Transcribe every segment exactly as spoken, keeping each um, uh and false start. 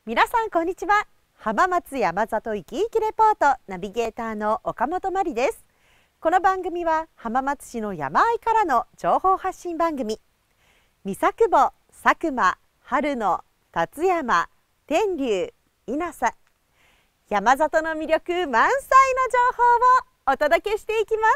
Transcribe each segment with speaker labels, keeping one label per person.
Speaker 1: 皆さんこんにちは。浜松山里いきいきレポートナビゲーターの岡本真理です。この番組は浜松市の山あいからの情報発信番組。三佐久保、佐久間、春野、辰山、天竜、稲佐、山里の魅力満載の情報をお届けしていきます。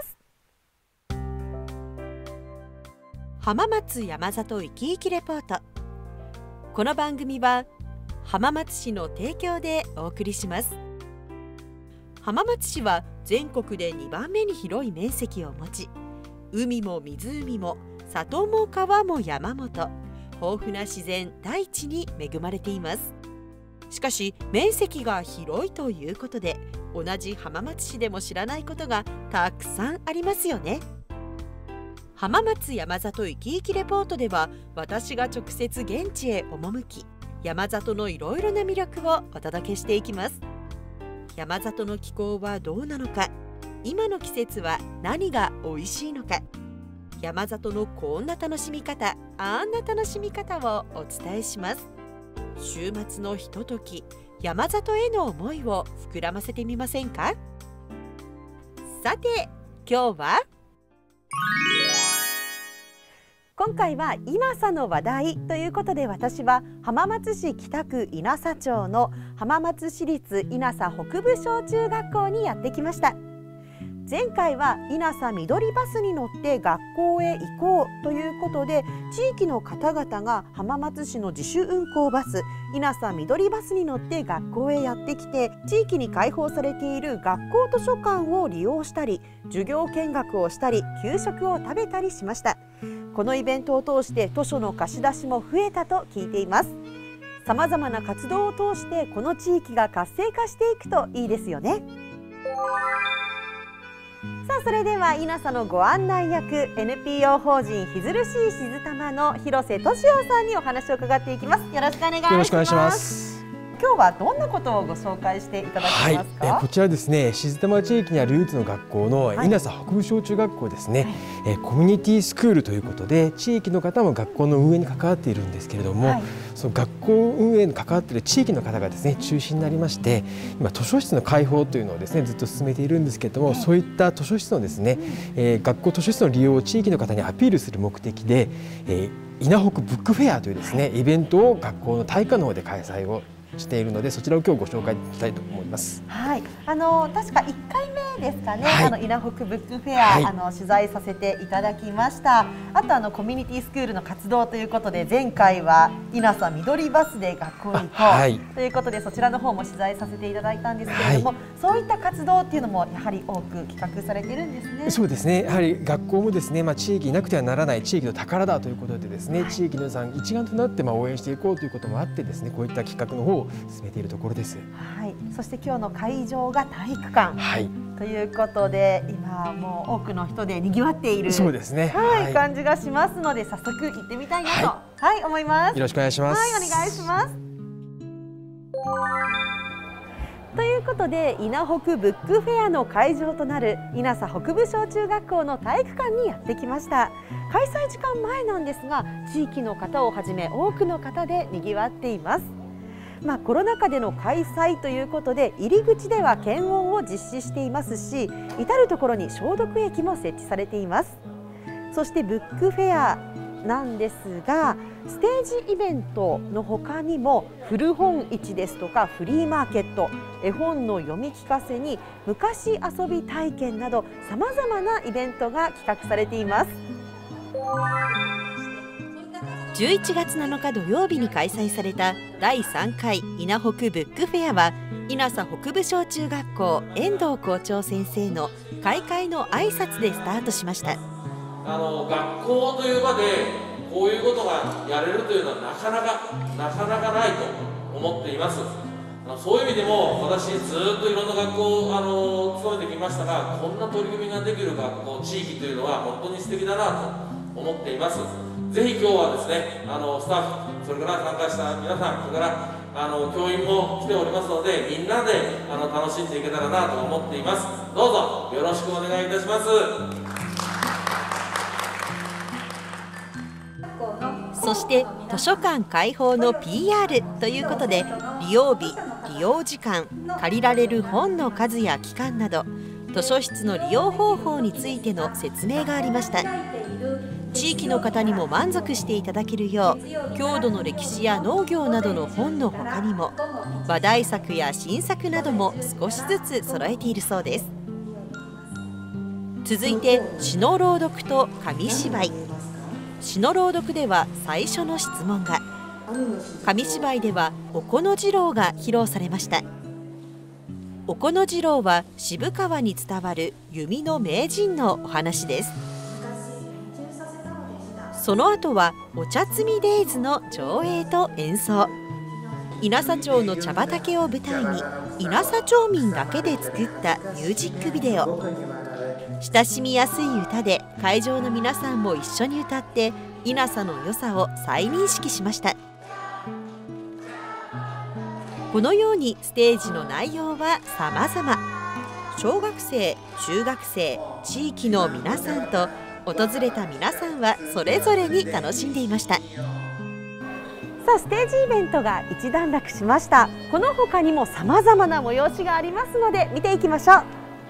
Speaker 1: 浜松山里いきいきレポート。この番組は浜松市の提供でお送りします。浜松市は全国でにばんめに広い面積を持ち、海も湖も里も川も山もと豊富な自然大地に恵まれています。しかし面積が広いということで、同じ浜松市でも知らないことがたくさんありますよね。浜松山里いきいきレポートでは、私が直接現地へ赴き、山里のいろいろな魅力をお届けしていきます。山里の気候はどうなのか、今の季節は何が美味しいのか、山里のこんな楽しみ方、あんな楽しみ方をお伝えします。週末のひととき、山里への思いを膨らませてみませんか？さて、今日は今回は稲佐の話題ということで、私は浜松市北区稲佐町の浜松市立稲佐北部小中学校にやってきました。前回は稲佐緑バスに乗って学校へ行こうということで、地域の方々が浜松市の自主運行バス稲佐緑バスに乗って学校へやってきて、地域に開放されている学校図書館を利用したり、授業見学をしたり、給食を食べたりしました。このイベントを通して図書の貸し出しも増えたと聞いています。さまざまな活動を通してこの地域が活性化していくといいですよね。さあ、それでは稲佐のご案内役 エヌピーオー 法人ひずるしいしずたまの広瀬俊夫さんにお話を伺っていきます。よろしくお願いします。
Speaker 2: よろしくお願いします。
Speaker 1: 今日はどんなことをご紹介していただけますか？
Speaker 2: はい、えこちらですね、静玉地域にあるルーツの学校の稲佐北部小中学校ですね、はい、えコミュニティスクールということで、地域の方も学校の運営に関わっているんですけれども、はい、その学校運営に関わっている地域の方がですね中心になりまして、今図書室の開放というのをですねずっと進めているんですけれども、はい、そういった図書室のですね、うんえー、学校図書室の利用を地域の方にアピールする目的で、えー、稲北ブックフェアというですねイベントを学校の体育館の方で開催をしているので、そちらを今日ご紹介したいと思います。
Speaker 1: はい、あの確かいっかいめですかね、はい、あの稲北ブックフェア、はい、あの取材させていただきました。あとあのコミュニティスクールの活動ということで、前回は稲佐緑バスで学校に行こう、はい、ということで、そちらの方も取材させていただいたんですけれども、はい、そういった活動っていうのもやはり多く企画されているんですね。
Speaker 2: そうですね、やはり学校もですね、まあ、地域になくてはならない地域の宝だということでですね、はい、地域の皆さん一丸となってまあ応援していこうということもあってですね、こういった企画の方を進めているところです。
Speaker 1: はい、そして今日の会場が体育館、はい、ということで、今もう多くの人で賑わっている
Speaker 2: そうですね、
Speaker 1: はいはい、感じがしますので、早速行ってみたいなと、はい、はい、思います。
Speaker 2: よろしくお願いします。
Speaker 1: はい、お願いします。ということで、稲北ブックフェアの会場となる稲佐北部小中学校の体育館にやってきました。開催時間前なんですが、地域の方をはじめ多くの方で賑わっています。まあ、コロナ禍での開催ということで、入り口では検温を実施していますし、至る所に消毒液も設置されています。そしてブックフェアなんですが、ステージイベントの他にも古本市ですとかフリーマーケット、絵本の読み聞かせに昔遊び体験など、さまざまなイベントが企画されています。じゅういちがつなのか土曜日に開催されただいさんかい稲北ブックフェアは、稲佐北部小中学校遠藤校長先生の開会の挨拶でスタートしました。
Speaker 3: あの学校という場でこういうことがやれるというのはなかなかなかなかないと思っています。あのそういう意味でも、私ずっといろんな学校あの勤めてきましたが、こんな取り組みができる学校地域というのは本当に素敵だなと思っています。ぜひ今日はですね、あのスタッフ、それから参加した皆さん、それからあの教員も来ておりますので、みんなであの楽しんでいけたらなと思っています。どうぞよろしくお願いいたします。
Speaker 1: そして図書館開放の ピーアール ということで、利用日、利用時間、借りられる本の数や期間など図書室の利用方法についての説明がありました。地域の方にも満足していただけるよう、郷土の歴史や農業などの本の他にも話題作や新作なども少しずつ揃えているそうです。続いて詩の朗読と紙芝居。詩の朗読では最初の質問が、紙芝居ではおこの次郎が披露されました。おこの次郎は渋川に伝わる弓の名人のお話です。その後はお茶摘みデイズの上映と演奏。稲佐町の茶畑を舞台に稲佐町民だけで作ったミュージックビデオ。親しみやすい歌で会場の皆さんも一緒に歌って稲佐の良さを再認識しました。このようにステージの内容は様々。小学生、中学生、地域の皆さんと訪れた皆さんはそれぞれに楽しんでいました。さあ、ステージイベントが一段落しました。この他にも様々な催しがありますので見ていきましょう。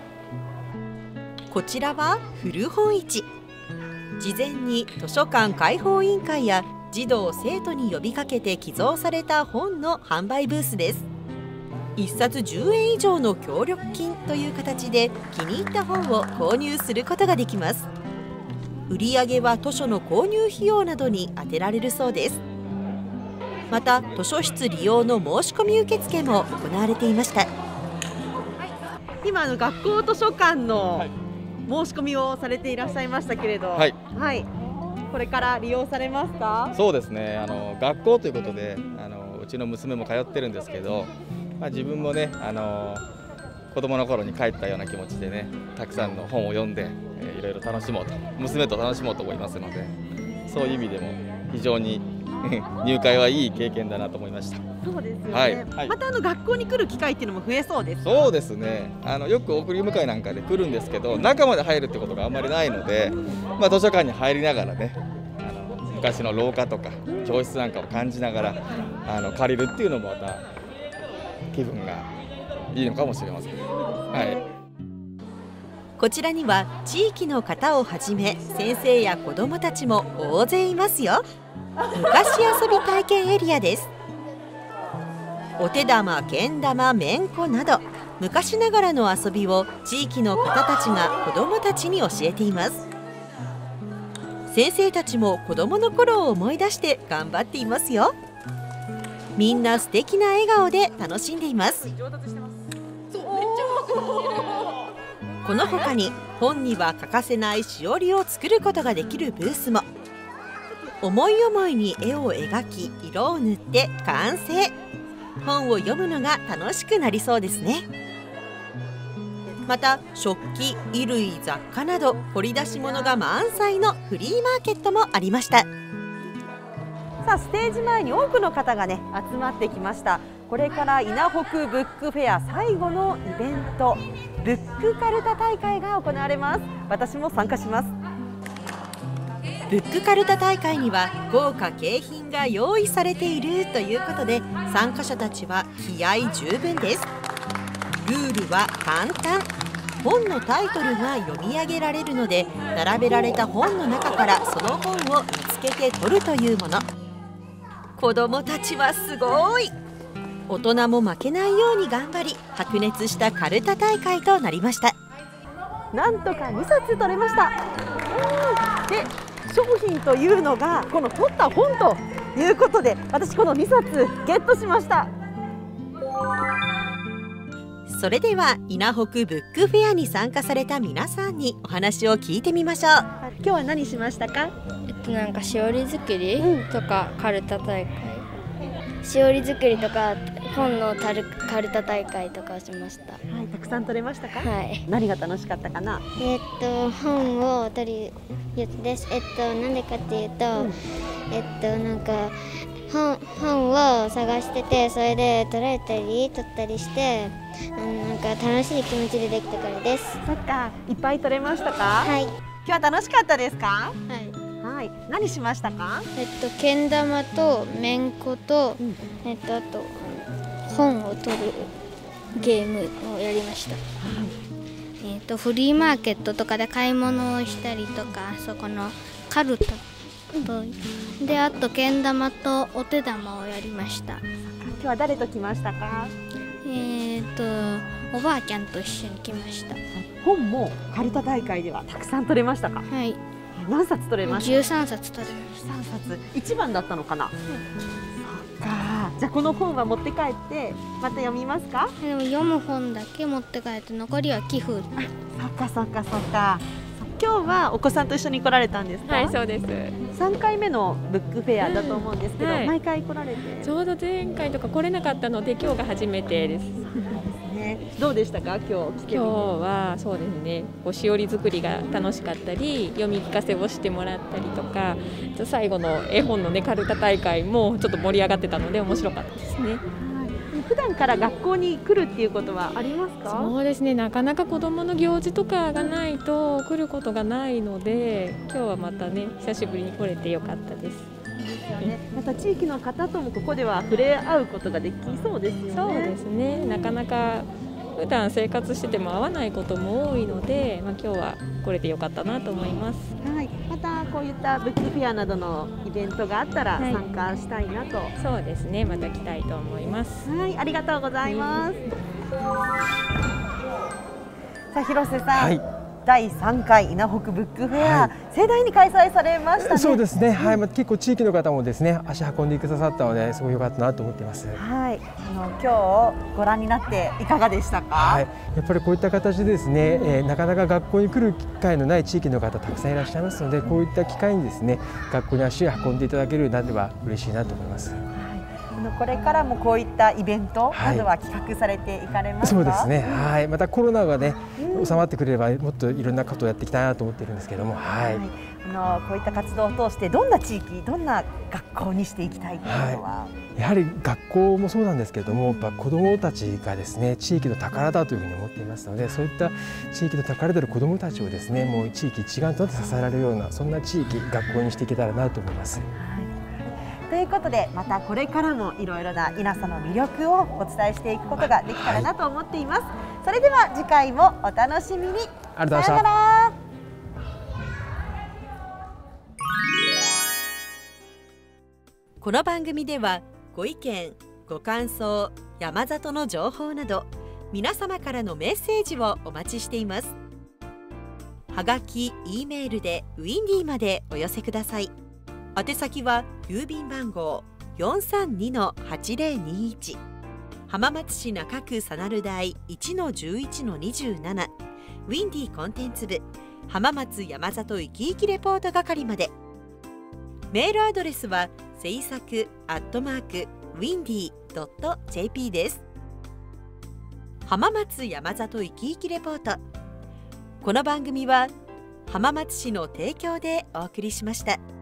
Speaker 1: こちらは古本市。事前に図書館開放委員会や児童生徒に呼びかけて寄贈された本の販売ブースです。いっさつじゅうえん以上の協力金という形で気に入った本を購入することができます。売上は図書の購入費用などに充てられるそうです。また図書室利用の申し込み受付も行われていました。今の学校図書館の申し込みをされていらっしゃいましたけれど、はい、はい、これから利用されますか？
Speaker 4: そうですね、あの学校ということであのうちの娘も通ってるんですけど、まあ、自分もねあの子供の頃に帰ったような気持ちでね、たくさんの本を読んで、えー、いろいろ楽しもうと、娘と楽しもうと思いますので、そういう意味でも非常に入会はいい経験だなと思いました。
Speaker 1: そうですよね、
Speaker 4: はいはい、
Speaker 1: またあの学校に来る機会っていうのも増えそうですか？
Speaker 4: そうですね、あのよく送り迎えなんかで来るんですけど、中まで入るってことがあんまりないので、まあ、図書館に入りながらね、あの昔の廊下とか教室なんかを感じながらあの借りるっていうのもまた気分がいいのかもしれません。はい、
Speaker 1: こちらには地域の方をはじめ先生や子どもたちも大勢いますよ。昔遊び体験エリアです。お手玉、けん玉、めんこなど昔ながらの遊びを地域の方たちが子どもたちに教えています。先生たちも子どもの頃を思い出して頑張っていますよ。みんな素敵な笑顔で楽しんでいます。この他に本には欠かせないしおりを作ることができるブースも。思い思いに絵を描き色を塗って完成。本を読むのが楽しくなりそうですね。また食器、衣類、雑貨など掘り出し物が満載のフリーマーケットもありました。さあ、ステージ前に多くの方がね集まってきました。これから稲北ブックフェア最後のイベント、ブックカルタ大会が行われます。私も参加します。ブックカルタ大会には豪華景品が用意されているということで、参加者たちは気合十分です。ルールは簡単。本のタイトルが読み上げられるので、並べられた本の中からその本を見つけて取るというもの。子どもたちはすごい。大人も負けないように頑張り、白熱したカルタ大会となりました。なんとかにさつ取れました。で商品というのがこの取った本ということで、私このにさつゲットしました。それでは稲北ブックフェアに参加された皆さんにお話を聞いてみましょう。今日は何しましたか？
Speaker 5: えっとなんかしおり作りとかカルタ大会、しおり作りとか本のタルカルタ大会とかをしました。
Speaker 1: はい、たくさん取れましたか？
Speaker 5: はい。
Speaker 1: 何が楽しかったかな？
Speaker 6: えっと本を取るやつです。えっとなんでかっていうと、うん、えっとなんか本本を探してて、それで取られたり取ったりして、なんか楽しい気持ちでできたからです。
Speaker 1: そっか、いっぱい取れましたか？
Speaker 6: はい。
Speaker 1: 今日は楽しかったですか？
Speaker 6: はい。
Speaker 1: はい、何しましたか？
Speaker 5: えっとけん玉とめんこと、うん、えっとあと本を取るゲームをやりました。はい、えっとフリーマーケットとかで買い物をしたりとか、そこのカルタと、うん、であとけん玉とお手玉をやりました。
Speaker 1: 今日は誰と来ましたか？
Speaker 5: えっとおばあちゃんと一緒に来ました。
Speaker 1: 本もカルタ大会ではたくさん取れましたか？
Speaker 5: はい。
Speaker 1: 何冊取れました？
Speaker 5: じゅうさんさつ取れました。
Speaker 1: さんさつ、一番だったのかな？うん、そっか。じゃあこの本は持って帰ってまた読みますか？
Speaker 5: でも読む本だけ持って帰って残りは寄付。
Speaker 1: そっかそっかそっか。今日はお子さんと一緒に来られたんですか？
Speaker 7: はい、そうです。
Speaker 1: さんかいめのブックフェアだと思うんですけど、うんはい、毎回来られて。
Speaker 7: ちょうど前回とか来れなかったので今日が初めてです。
Speaker 1: どうでしたか今日？今
Speaker 7: 日はそうですね、こうしおり作りが楽しかったり、読み聞かせをしてもらったりとか、最後の絵本のねカルタ大会もちょっと盛り上がってたので面白かったですね。
Speaker 1: 普段から学校に来るっていうことはありますか？
Speaker 7: そうですね、なかなか子どもの行事とかがないと来ることがないので、今日はまたね久しぶりに来れてよかったです。
Speaker 1: ですよね、また地域の方ともここでは触れ合うことができそうですよね。
Speaker 7: そうですね、なかなか普段生活してても会わないことも多いので、まあ、今日は来れてよかったなと思います。
Speaker 1: はい、またこういったブックフェアなどのイベントがあったら参加したいなと、はい、
Speaker 7: そうですね、また来たいと思います。
Speaker 1: はい、ありがとうございます。さあ広瀬さん、はい、だいさんかい稲北ブックフェア、はい、盛大に開催されましたね。
Speaker 2: そうですね、はい、まあ、結構地域の方もですね足運んでくださったので、すごい良かったなと思っています。
Speaker 1: はい、あの今日ご覧になっていかがでしたか？
Speaker 2: はい、やっぱりこういった形でですね、えー、なかなか学校に来る機会のない地域の方たくさんいらっしゃいますので、こういった機会にですね学校に足を運んでいただけるようになれば嬉しいなと思います。
Speaker 1: これからもこういったイベントなどは企画されていかれますか？
Speaker 2: そうですね、はい、またコロナがね、うん、収まってくれればもっといろんなことをやっていきたいなと思っているんですけれども、はい、はい、
Speaker 1: あのこういった活動を通してどんな地域、どんな学校にしていきたいというのは、はい、
Speaker 2: やはり学校もそうなんですけれども、やっぱ子どもたちがですね地域の宝だというふうに思っていますので、そういった地域の宝である子どもたちをですねもう地域一丸となって支えられるような、そんな地域学校にしていけたらなと思います。
Speaker 1: ということで、またこれからもいろいろな稲佐の魅力をお伝えしていくことができたらなと思っています。はい、それでは次回もお楽しみに。
Speaker 2: ありがとうございました。さようなら。
Speaker 1: この番組ではご意見、ご感想、山里の情報など皆様からのメッセージをお待ちしています。はがき、Eメールでウィンディまでお寄せください。宛先は郵便番号 よんさんにのはちぜろにいち 浜松市中区佐鳴台 いちのじゅういちのにじゅうなな ウィンディコンテンツ部浜松山里いきいきレポート係まで。メールアドレスは制作アットマークウィンディドットジェーピー です。浜松山里いきいきレポート、この番組は浜松市の提供でお送りしました。